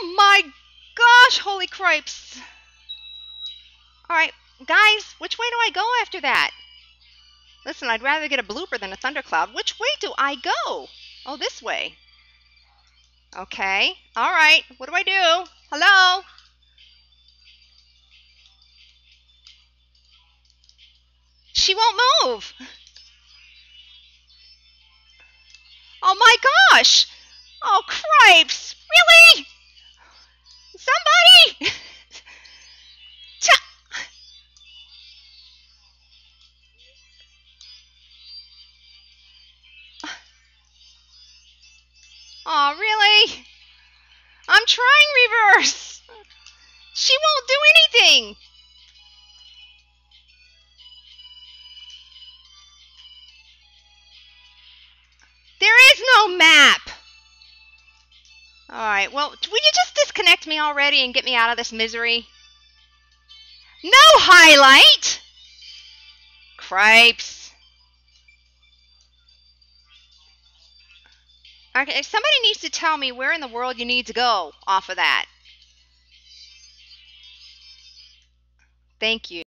Oh my gosh, holy cripes. Alright, guys, which way do I go after that? Listen, I'd rather get a blooper than a thundercloud. Which way do I go? Oh, this way. Okay, alright, what do I do? Hello? She won't move. Oh my gosh! Oh, cripes! Really? Somebody! Oh, really? I'm trying reverse. She won't do anything. There is no map. Alright, well, will you just disconnect me already and get me out of this misery? No highlight! Cripes. Okay, somebody needs to tell me where in the world you need to go off of that. Thank you.